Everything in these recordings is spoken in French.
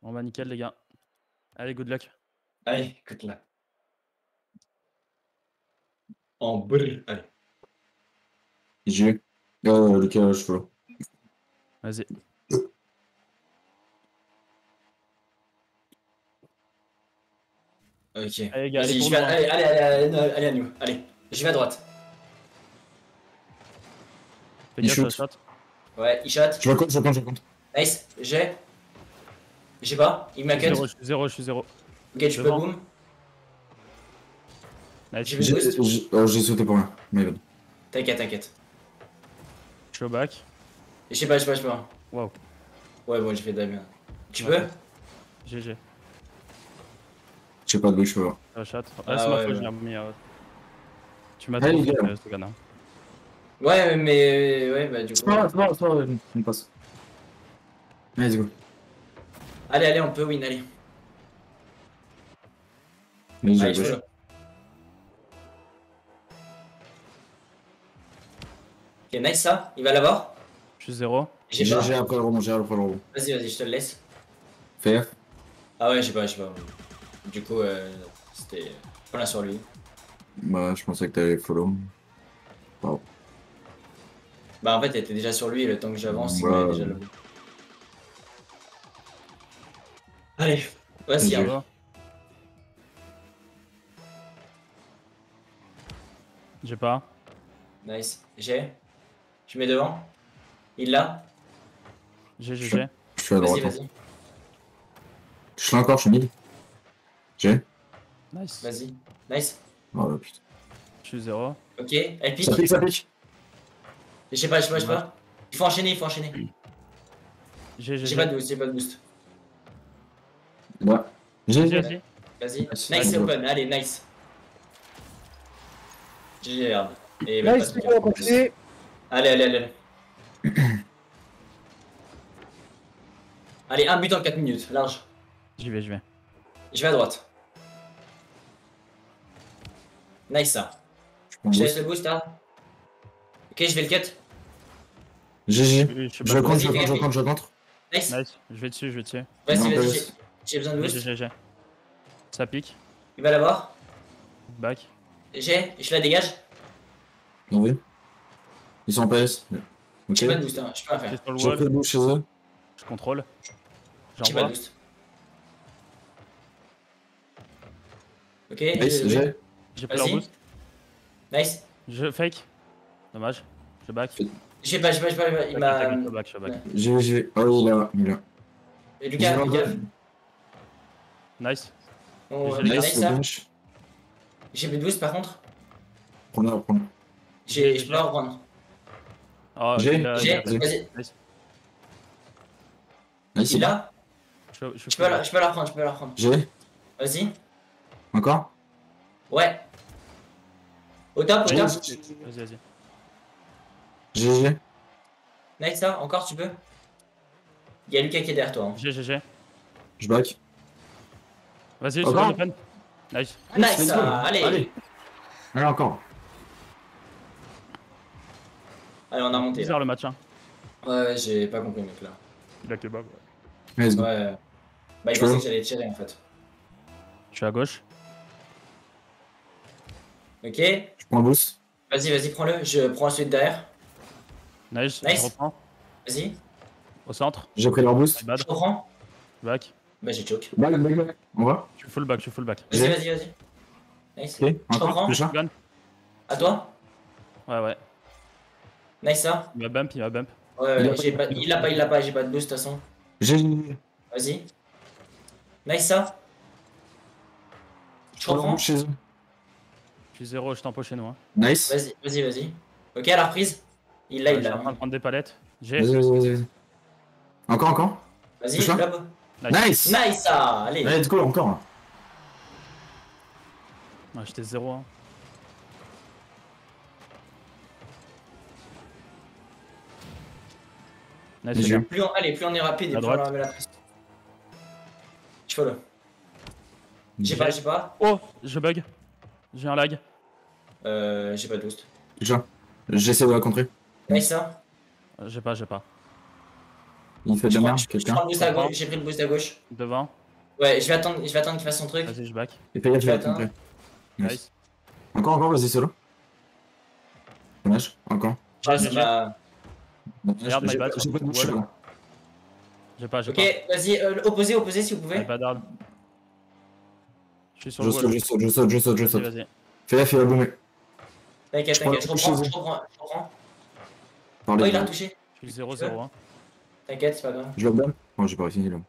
Bon bah nickel les gars. Allez, good luck. Allez, écoute là. En brr. Allez. J'ai. Le calage, voilà. Vas-y. Ok. Allez les gars, Vas-y, les j'y vais. tournois. Allez, à nous. Allez. J'y vais à droite. Fais Il gaffe, ça shoot. shot. Ouais, il shot. Je raconte. Nice. J'ai pas. Il m'a cut. Je suis zéro. Ok, tu peux Devant. boom. Nice. J'ai vu boost. J'ai sauté pour rien. Mais bon. T'inquiète. Je suis au back. Je sais pas. Wow. Ouais, bon, j'ai fait de la merde. Tu Ouais. peux GG. Je sais pas de où je peux voir. Shot. Ah C'est ma ouais, faute, ouais. j'ai mis out. Tu m'as Allez, trop les gars. fait, ce gars. Ouais, mais. Ouais, bah, du coup. C'est pas grave, on passe. Let's go. Allez, on peut win, allez. Mais Allez, j'ai je gauche. veux. Ok, nice ça. Il va l'avoir. Je suis zéro. J'ai pas. J'ai après le rebond, Vas-y, je te le laisse. Fais F. Ah ouais, j'ai pas. Du coup, c'était plein sur lui. Bah, je pensais que t'allais follow. Wow. Bah en fait, elle était déjà sur lui et le temps que j'avance, il Ouais. m'avait déjà le bout. Allez, vas-y. J'ai- Hein. J'ai pas. Nice. Je mets devant. Il l'a. J'ai. Je suis à droite. Vas-y. Je suis encore, je suis mid. J'ai. Nice. Vas-y. Nice. Oh là, putain. Je suis zéro. Ok, elle pique. Ça pique. Je sais pas. Il faut enchaîner. J'ai. J'ai pas de boost. Ouais. J'ai. Vas-y. Vas-y. Nice. Nice, c'est open. Allez, nice. GG, regarde. Et même Nice, pas de on va continuer. Allez. Allez, un but en 4 minutes, large. J'y vais. Je vais à droite. Nice ça. Je Je te laisse le boost là. Ok, je vais le cut. GG. Je suis Je pas compte, Vas-y, je compte. Nice. Nice. Je vais dessus. Vas-y, Non, j'ai besoin de boost. J'ai. Ça pique. Il va l'avoir. Back. Je la dégage. Oui. Ils sont en PS. Ok. J'ai pas de boost, hein. Je peux rien J'ai faire. sur le J'ai pris le wall. bout chez eux. Je contrôle. J'ai pas de J'envoie. boost. Ok, Nice, j'ai. J'ai pris leur Vas-y. boost. Nice. Je fake. Dommage. Je back. J'ai pas. Il m'a. Je back. J'ai. Oh là, il est là. Et Lucas, fais gaffe. Nice. On J'ai regarde Nice, le ça. bench. J'ai plus de boost par contre. Prends-le. Je peux la reprendre. Oh, J'ai. J'ai. Vas-y. Vas-y. Nice. Nice, Il là. Je Je peux la reprendre. J'ai. Vas-y. Encore. Ouais. Au top. Vas-y. GG. Nice ça. Encore tu peux. Il y a Lucas qui est derrière toi. Hein. J'ai. Je back. Vas-y, c'est Encore. bon, open. Nice. Nice let's ça. go. Allez, encore. on a monté. Là. Bizarre le match, hein. Ouais, j'ai pas compris mec là. Il a kebab. Let's go. Ouais. Bah il Tu pensait veux que j'allais tirer en fait. Je suis à gauche. Ok. Je prends le boost. Vas-y, prends-le. Je prends celui de derrière. Nice. Nice. Je reprends. Vas-y. Au centre. J'ai pris leur boost. Bad. Je reprends. Back. Bah j'ai choke. Back. On va. Je suis full back. J'ai. Vas-y. Nice. Ok. Je Encore. reprends. Le chat. Gun. À toi. Ouais. Nice ça. Il m'a bump. Ouais, il l'a pas. J'ai pas de boost de toute façon. J'ai. Vas-y. Nice ça. Je reprends. chez eux. Je suis zéro, je t'empoche chez nous. Hein. Nice. Vas-y. Ok, à la reprise. Il l'a. Je suis en train de prendre des palettes. J'ai. Vas-y. Encore. Vas-y, Le chat. lob. Nice. Nice ça. Allez. Let's go, encore. Ouais, j'étais zéro. Hein. Nice, J'ai les gars. Plus on est rapide et À plus on droite. va la prise. Je follow. J'ai pas. Oh, je bug. J'ai un lag. J'ai pas de boost. Le chat. J'essaie de la contrer. Nice ça. J'ai pas. Il fait de la merde, Je quelqu'un. prends le boost à gauche, j'ai pris le boost à gauche. Devant. Ouais, je vais attendre qu'il fasse son truc. Vas-y, je back. Et fais gaffe, il va Attends. complet. Nice. Nice. Encore, vas-y, solo. Dommage, encore. Ah, GG. ça va. Dommage, Regarde, my j'ai bad. pas de bouche, je sais pas. J'ai pas, j'ai Ok, pas. vas-y, opposé si vous pouvez. My bad hard. Je suis sur Je le saute, wall. je saute. Vas-y. Fais gaffe, il va boomer. T'inquiète, Je prends t'inquiète, le je toucher. reprends. Par Oh, les il a deux. touché. Je suis 0-0. Hein. T'inquiète, c'est pas grave. Je lockdown. Oh, j'ai pas réussi, là.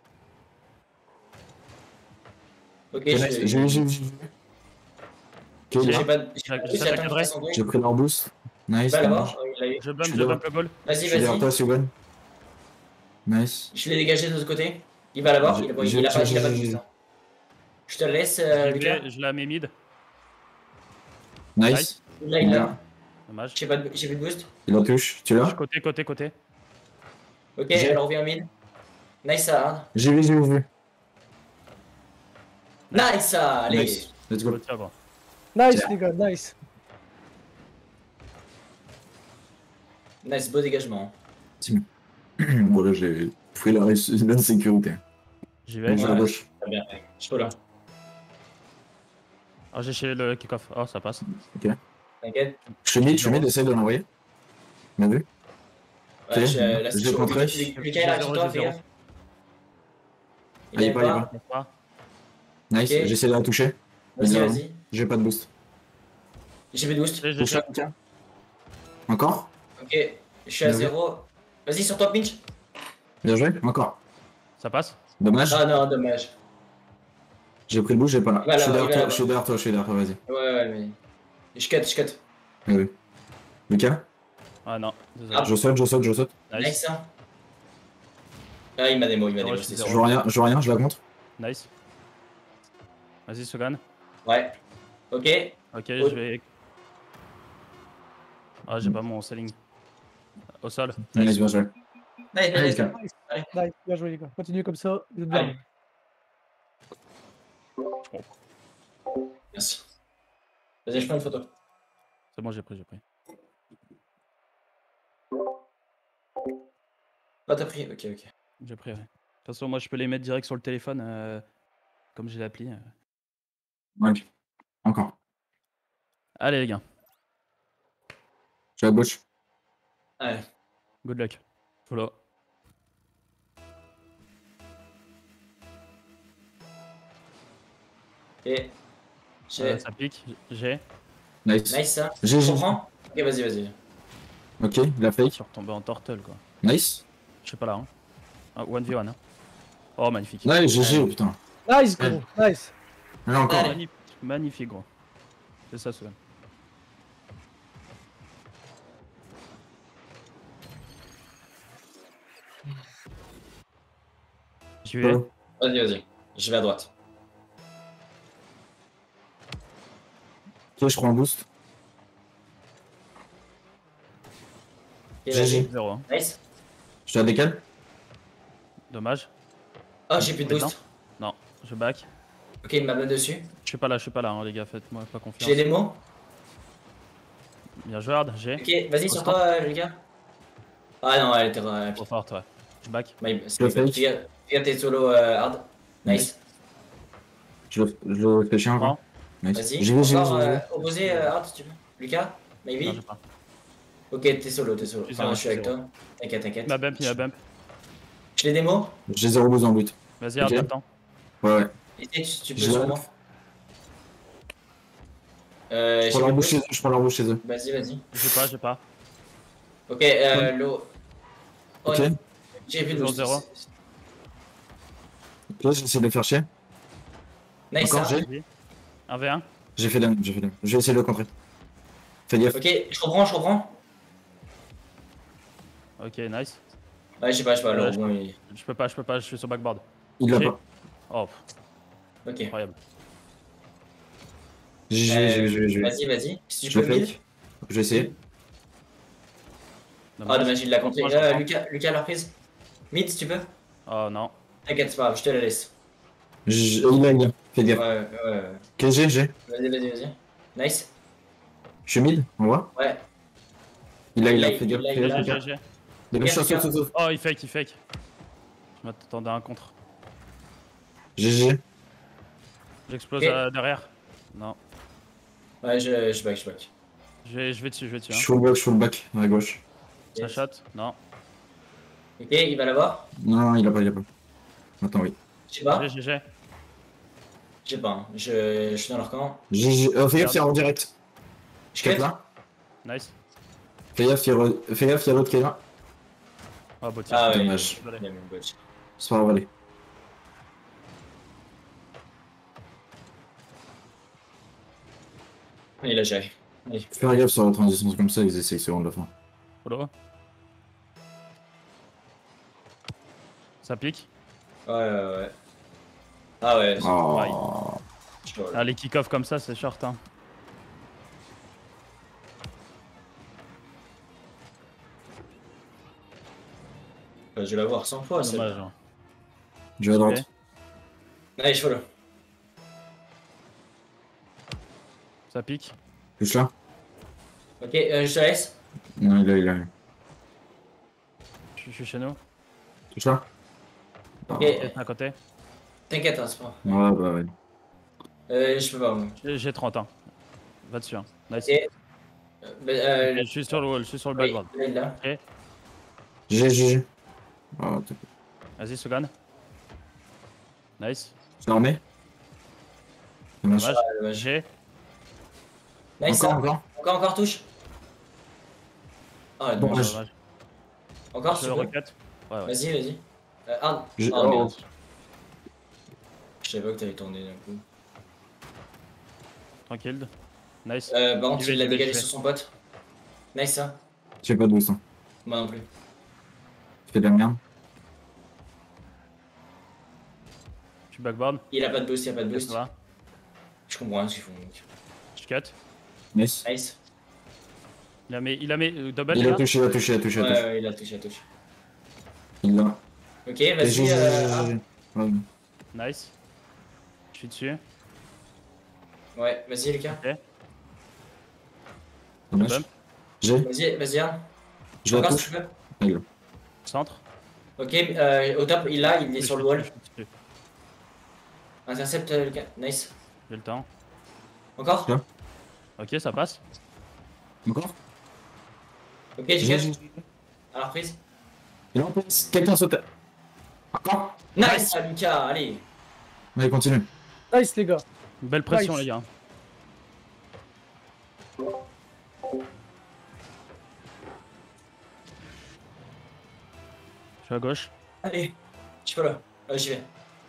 Ok, J'ai vu. Ok, J'ai- là. j'ai pas J'ai réussi à attendre qu'il fasse son truc. J'ai pris leur boost. Nice. Bah dommage. d'abord, il l'a eu. Je Je suis bump le ball. Vas-y, Je suis derrière toi, vas-y. Sugan. Nice. Je l'ai dégagé de l'autre côté. Il va l'avoir, il a pas de boost. Hein. Je te laisse, Lucas. Je la mets mid. Nice. Là, il l'a. Dommage. J'ai plus de boost. Il en touche. Tu l'as? Côté. Ok, J'ai- elle revient mid. Nice, ça. J'ai vu. Nice, ça. Allez. Nice. Let's go. Tiens, bon. Nice, Tiens. les gars, nice. Nice, beau dégagement. Bon, là, j'ai pris la sécurité. J'y vais. Je Ouais. la gauche. Très bien, je suis là. Ah, j'ai chez le kick-off. Oh, ça passe. T'inquiète. Je suis mid, essaye de l'envoyer. Bien vu. Ouais, Ok, là, je c'est l'ai chaud. contré. Lucas, il arrive sur toi, J'ai fais gaffe. Ah, il est pas, il est pas. pas. Pas. Nice, Ok. j'essaie de la toucher. Vas-y. J'ai pas de boost. J'ai plus de boost. J'ai- Touche j'ai- là, tiens. Encore? Ok, je suis à Bien vu. 0. Vas-y, sur toi, pinch. Bien joué. Encore. Ça passe. Dommage. Ah non, dommage. J'ai pris le boost, j'ai pas là. Il va Je suis là-bas, derrière il va toi, je suis derrière toi, vas-y. Ouais, mais. Je cut. Bien vu. Lucas? Ah non, désolé. Ah. Je saute. Nice. Nice, hein. Ah, il m'a démo, Ouais, je c'est suis sûr. Je vois rien, je la contre. Nice. Vas-y, Sogan. Ouais. Ok. Ok, je vais. Ah, j'ai pas mon selling. Au sol. Nice, bien joué. Nice, Allez, nice. Lucas. Nice, bien joué, les gars. Continuez comme ça, vous êtes bien. Allez. Merci. Vas-y, je prends une photo. C'est bon, j'ai pris. Ah, t'as pris, ok. J'ai pris, ouais. De toute façon, moi, je peux les mettre direct sur le téléphone, comme j'ai l'appli. Ouais. Encore. Allez, les gars. Je suis à gauche. Allez. Good luck. Follow. Et. J'ai. Ça pique. J'ai. Nice. Nice, ça. J'ai. Je comprends. Ok, vas-y. Ok, la Je fake. suis retombé en turtle, quoi. Nice. Je sais pas là. Hein. Ah, 1v1. Hein. Oh, magnifique. Nice, GG, oh putain. Nice, gros, nice. Là encore. Allez. Magnifique, gros. C'est ça, Sogan. J'y vais. Oh. Vas-y. Je vais à droite. Ok, je prends un boost. Ok, GG. vas-y. 0. Hein. Nice. Je te la décale. Dommage. Oh, j'ai plus de boost. Non, je back. Ok, il m'a mis dessus. Je suis pas là, hein, les gars. Faites-moi pas confiance. J'ai des mots. Bien joué, Hard. J'ai. Ok, vas-y, sur Au toi, Lucas. Ah non, elle était. Trop forte, ouais. Je back. Le fake. Fais tes solo hard. Nice. Je le fais chien encore. Nice. Vas-y. J'y vais. Encore opposé hard si tu veux. Lucas, Non, maybe. j'ai pas. Ok, t'es solo. Je suis Enfin, zéro, je suis avec zéro. toi. T'inquiète. Il m'a bump. Je l'ai démo. J'ai 0 boost en but. Vas-y, Hard, Ok. attends. Ouais. Et tu peux Je sûrement. Je prends leur bouche chez eux. Vas-y. J'ai pas. Ok, l'eau. Ok. J'ai vu le Toujours zéro. Ok, j'essaie de les faire chier. Nice, Encore, ça. j'ai. 1v1. J'ai fait damage. Je vais essayer de le contrer. Fais gaffe. Ok, je reprends. Ok, nice. Ouais, je sais pas, Ouais, alors, je bon, il- Je peux pas, je suis sur backboard. Il l'a J'ai. pas. Oh, Ok. incroyable. J'ai. Vas-y. Si tu Je peux le mid. fake. Je vais essayer. Ah, dommage, il l'a contré. Moi, je comprends. Lucas, la reprise. Mid, si tu peux. Oh non. T'inquiète, c'est pas grave, je te la laisse. Il a. Fais gaffe. Ouais. Ok, j'ai. Vas-y. Nice. Je suis mid, on voit. Ouais. Il a. Il a- Fais gaffe. il a- Fais il a- gaffe. J'ai. Dégage, saute. Oh, il fake. Je m'attendais à un contre. GG. J'explose Ok. derrière. Non. Ouais, je back. Je vais dessus, Je hein. suis full back, à gauche. Ça Yes. shot. Non. Ok, il va l'avoir. Non, il a pas. Attends, oui. Je sais pas. GG. Je sais pas. Hein. Je suis dans leur camp. GG. Fais gaffe, il y a en direct. Je capte Cut. là. Nice. Fais gaffe, il y a l'autre qui est là. Ah, beau tir. Ah ouais. Dommage. Il a mis une botch. C'est pas grave, allez. Il a géré. Allez. Fais gaffe sur la transition comme ça, ils essayent souvent de la fin. Follow. Ça pique. Ouais. Ah ouais. Oh. Chaud, là. Ah, les kick-off comme ça, c'est short. Hein. Je vais l'avoir 100 fois, c'est Dommage. Hein. Je vais à droite. Ok. Allez, je follow. Ça pique. Touche là. Ok, je te laisse. Non, il a. Je suis chez nous. Touche là. Ok, À côté. t'inquiète, hein, c'est pas. Ouais, bah ouais. Je peux pas, moi. J'ai 30 ans. Va dessus. Hein. Nice. Ok. Je suis sur le wall, je suis sur le oui, backboard. là, il l'a. Ok. GG. Oh, t'es Vas-y, Sugan. Nice. tu l'as remis. Dommage. Dommage. dommage. G. Nice, encore touche. Ah, Bon, dommage. Dommage. Encore, Je tu le peux. requête. Ouais. Vas-y. Ah, J'ai- ah, oh. merde. Je savais pas que t'avais tourné d'un coup. Tranquille. Nice. Par contre, J'y vais, il l'a j'y vais, dégagé j'y vais. sur son pote. Nice, ça. J'ai pas de boost. Hein. Moi non plus. Tu fais de la merde. Je suis backboard. Il a pas de boost, Ça va. Je comprends rien ce qu'ils font. Donc. Je cut. Nice. Nice. Il a mis double. Il a là. touché. Ouais, il a touché. Il l'a. Ok, Et vas-y. GG. Ouais. Nice. Je suis dessus. Ouais, vas-y, Lucas. Ok. Dommage. Bump. J'ai. Vas-y, hein. Je la Encore si touche. tu peux. Il l'a. Centre. Ok, au top, il est sur le wall. Je suis dessus. Intercept, Lucas. Nice. J'ai le temps. Encore. Tiens. Ok, ça passe. Encore. Ok, j'ai GG. à la reprise. Il est en place. Quelqu'un saute. Encore. Nice, Lucas, allez. Allez, continue. Nice, les gars. Belle pression, Nice. les gars. Je suis à gauche. Allez, je suis pas là. J'y vais.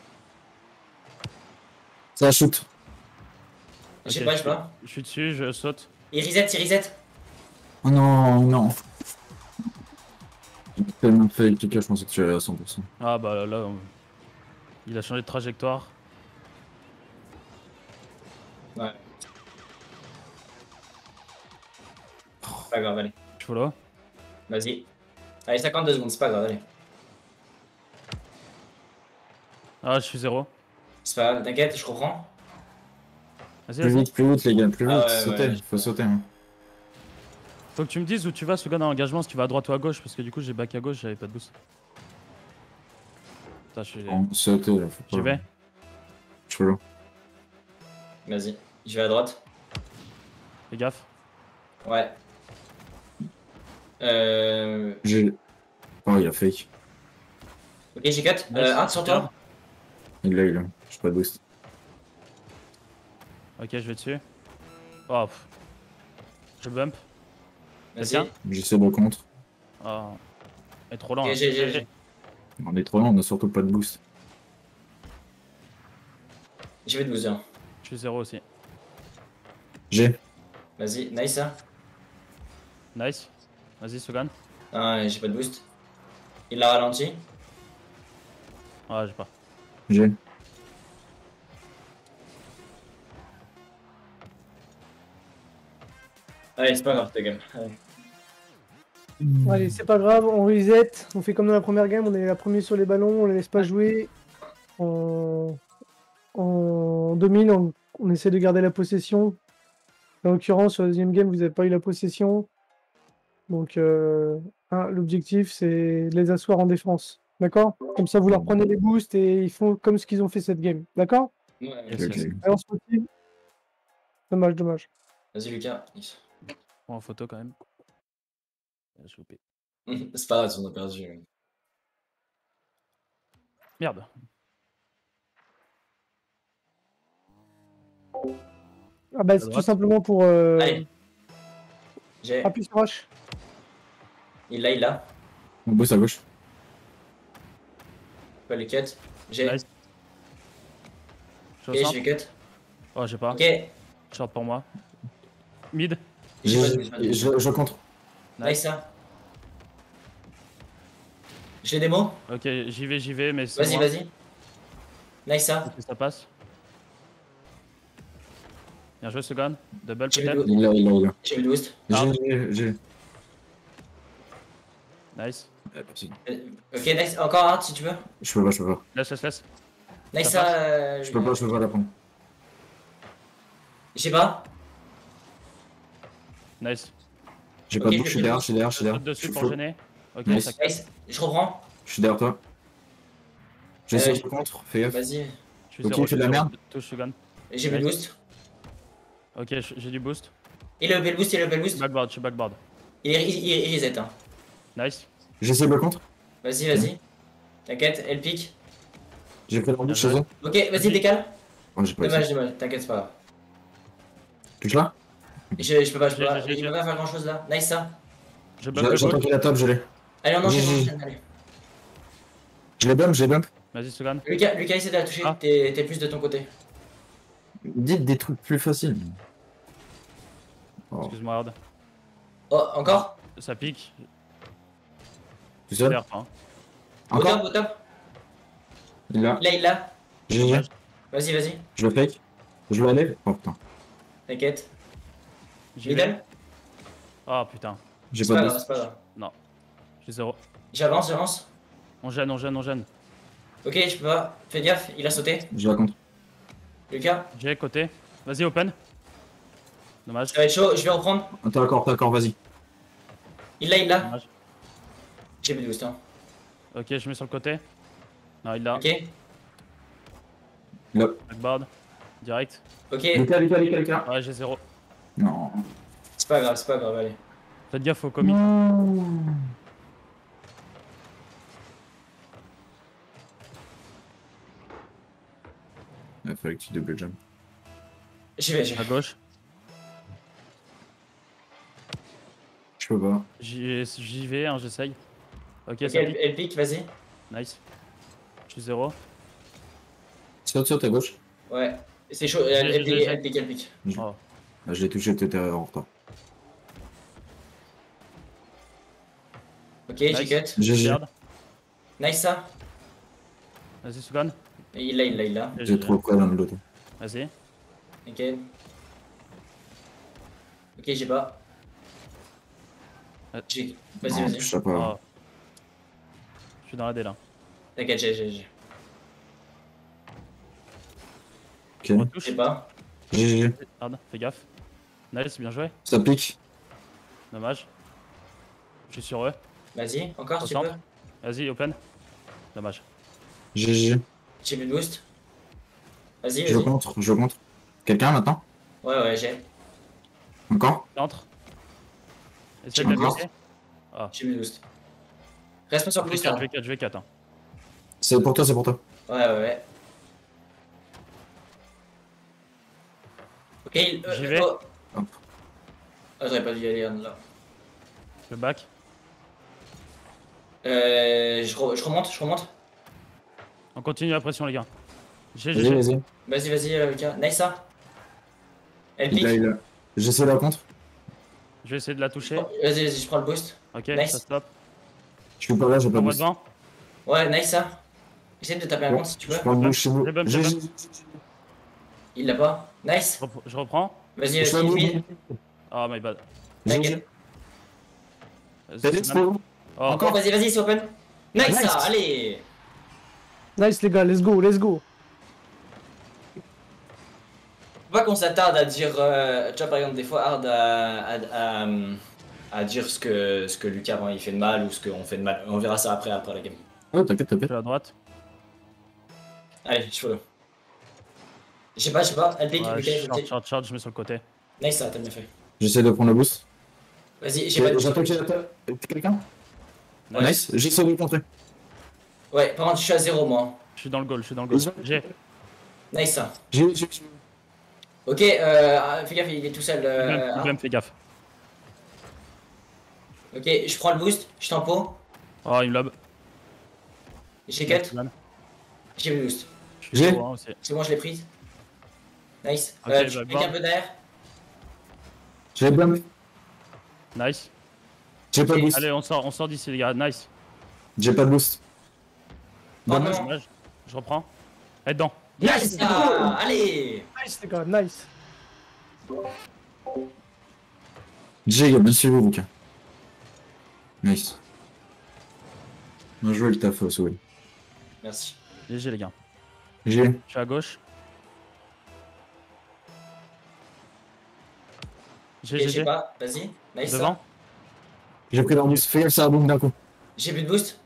Ça shoot. Je sais Ok, pas, je sais pas. Je suis dessus, je saute. Il reset. Oh non. J'ai tellement fait avec quelqu'un, je pensais que tu allais à 100%. Ah bah là, il a changé de trajectoire. Ouais. Pas grave, allez. Je follow. Vas-y. Allez, 52 secondes, c'est pas grave, allez. Ah, je suis 0. C'est pas grave, t'inquiète, je reprends. Vas-y, Plus vas-y. vite, les gars, plus Ah vite. ouais, Sautez, ouais. faut sauter. Hein. Faut que tu me dises où tu vas, ce gars dans l'engagement, si tu vas à droite ou à gauche, parce que du coup j'ai back à gauche, j'avais pas de boost. Putain, je suis. Bon, sautez là, faut pas. J'y vais. Je suis là. Vas-y, je vais à droite. Fais gaffe. Ouais. J'ai. Oh, il a fake. Ok, j'ai cut. Nice. Sur toi. Il l'a. J'ai pas de boost. Ok, je vais dessus. Oh, pff. Je bump. Vas-y. Quelqu'un J'essaie de contre. Oh. Elle est trop lent. Ok, hein. j'ai. On est trop lent, on a surtout pas de boost. Je vais te booster. Je suis 0 aussi. J'ai. Vas-y, nice, hein. Nice. Vas-y, Sugan. Ah, j'ai pas de boost. Il l'a ralenti. Ah, j'ai pas. J'ai. Allez, c'est pas grave, ta game. Allez. Allez, c'est pas grave, on reset. On fait comme dans la première game, on est la première sur les ballons, on les laisse pas jouer. On domine, on essaie de garder la possession. En l'occurrence, sur la deuxième game, vous n'avez pas eu la possession. Donc, l'objectif, c'est de les asseoir en défense. D'accord? Comme ça, vous leur prenez les boosts et ils font comme ce qu'ils ont fait cette game. D'accord? Ouais, Yes, Ok, yes. ok. Allez, on se motive. Dommage, dommage. Vas-y, Lucas. Prends en photo quand même. J'ai loupé. C'est pas grave, on a perdu. Merde. Ah bah, À c'est tout droite. simplement pour... Allez. J'ai. Appuie sur H. Il l'a. On boost à gauche. Pas les cut. J'ai. Nice. Je Ok, ressens. je vais cut. Oh, j'ai pas. Ok. Short pour moi. Mid. J'ai pas de boost, pas de boost. Je contre. Nice, ça. J'ai des mots. Ok, j'y vais, mais c'est Vas-y, loin. vas-y. Nice, ça. Est-ce que ça passe? Bien joué, Sugan. Double J'ai vu peut-être. le- Il a. J'ai vu le boost. Ah. J'ai. Nice. Merci. Ok, nice. Encore un si tu veux. Je peux pas, je peux pas. Laisse. Nice, Ça ça. Je peux pas la prendre. Je sais pas. Nice. J'ai pas Ok, de boucle, je suis derrière, je suis derrière, je suis Je derrière. saute dessus Je suis pour faux. gêner. Ok, Nice. ça Nice. Je reprends. Je suis derrière toi. J'essaie Euh, de contre, fais gaffe. Vas-y. Je suis Ok, zéro, fais de la merde. Touche Sugan. J'ai vu le Nice. boost. Ok, j'ai du boost. Il a levé le boost, il a levé le Je boost. suis backboard. Il reset. Hein. Nice. J'essaie de contre. Vas-y, vas-y. T'inquiète, elle pique. J'ai pris dans le Bien chez joué. eux. Ok, vas-y, décale. Oh, j'ai pas essayé. Dommage. T'inquiète, c'est pas grave. Touche là. Je peux pas, je peux J'ai- pas. j'ai- Il peut pas faire grand chose là. Nice, ça. Je bump le J'attends gauche. qu'il la top, je l'ai. Allez, on enchaîne, GG. on enchaîne. Allez. Je l'ai bump, j'ai bump. Vas-y, Sugan. Lucas, essaie de la toucher. Ah. T'es plus de ton côté. Dites des trucs plus faciles. Oh. Excuse-moi, Hard. Oh, encore. Ça pique. Tout seul. Vert, hein. Encore. Au top. Il l'a. Il l'a. GG. Vas-y. Je le fake. Je le lève. Oh putain. T'inquiète. J'y vais. Middle. Oh putain. J'ai C'est pas pas de grave, boost. c'est pas grave. Non. J'ai zéro. J'avance. On gêne. Ok, je peux pas. Fais gaffe, il a sauté. Je la contre. Lucas, J'ai côté. Vas-y, open. Dommage. ça va être chaud, je vais reprendre. T'es d'accord, vas-y. Il l'a. Dommage. J'ai mis le boost. Hein. Ok, je mets sur le côté. Non, il l'a. Ok. Là. Backboard. Direct. Ok. Lucas. Ouais, j'ai zéro. Non. C'est pas grave, allez. Faites gaffe au comic. Il fallait que tu double jump. J'y vais. À gauche. Je peux pas. J'y vais, hein, j'essaye. Ok, Ok, ça pique. elle pique, vas-y. Nice. Je suis zéro. Saute ta gauche. Ouais. C'est chaud, J'ai- elle pique. Oh. Ah, je l'ai touché, t'étais en retard. Ok, j'ai Nice. cut. GG. Regarde. Nice ça. Vas-y, Sugan. Il l'a. J'ai trop près dans le dos. Vas-y. Ok. Ok, j'ai pas. Vas-y, Non, vas-y. touche ça pas. Oh. Je suis dans la D là. T'inquiète, j'ai. Ok. Touche. J'ai pas. GG. Regarde, fais gaffe. Nice, bien joué. Ça pique. Dommage. Je suis sur eux. Vas-y, encore Au si tu peux. centre. Vas-y, open. Dommage. GG. J'ai mis le boost. Vas-y, Je vas-y. contre. Quelqu'un maintenant? Ouais, j'ai. Encore? Entre. Essaye Tu de m'en casser. Ah. J'ai mis le boost. Reste pas sur le boost. Hein. Je vais 4. Hein. C'est pour toi. Ouais. Ok, J'y vais. Oh. Hop. Ah, j'aurais pas dû y aller là. Je back. Je remonte. On continue la pression, les gars. Vas-y. Vas-y, Lucas. Nice ça. Elle pique. Il a. J'essaie la contre. Je vais essayer de la toucher. Vas-y, je prends le boost. Ok, Nice. ça stop. Je suis pas là, j'ai pas On va boost. devant. Ouais, nice ça. Essaye de taper un Bon, contre si tu veux. Je prends le bouche chez nous. J'ai bump, GG. Il l'a pas. Nice. Je reprends. Vas-y, Je fais un vas-y. move. Oh my bad. GG. Vas-y, T'as dit Sugan. c'est où? Oh, Encore, vas-y, c'est open. Nice, Nice. ça, allez. Nice les gars, let's go. Faut pas qu'on s'attarde à dire, tu vois par exemple des fois hard à dire ce que Lucas il fait de mal ou ce qu'on fait de mal. On verra ça après la game. Oh, t'inquiète, Je t'inquiète. suis à droite. Allez, je follow. Je sais pas, LP, tu Ouais, peux charge, je mets sur le côté. Nice, ça, t'as bien fait. J'essaie de prendre le boost. Vas-y, j'ai pas de. J'attends qu'il attaque. T'es quelqu'un? Ouais. Nice, j'essaie de le contrer. Ouais, par contre, je suis à 0 moi. Je suis dans le goal, J'ai. J'ai. Nice, ça. J'ai. Ok, fais gaffe, il est tout seul. Même, fais gaffe. Ok, je prends le boost, je tempo. Oh, il me lob. J'ai cut, j'ai le boost. J'ai. Aussi. C'est bon, je l'ai prise. Nice. Ok, Tu bah, mets un peu derrière. J'ai le blanc. Nice. J'ai pas de boost. Allez, on sort d'ici, les gars. Nice. J'ai pas de boost. Oh Dommage. non. Dommage. Je reprends. Et dedans. Nice, ah, allez. Nice, les gars, nice. J'ai, il a bien suivi vous, Ruka. Nice. Bien joué le taf, Soul. Merci. GG, les gars. J'ai. Je suis à gauche. Ok, je sais GG. pas, vas-y. Nice. Devant. J'ai pris leur boost. Fais gaffe, ça rebound d'un coup. J'ai plus de boost.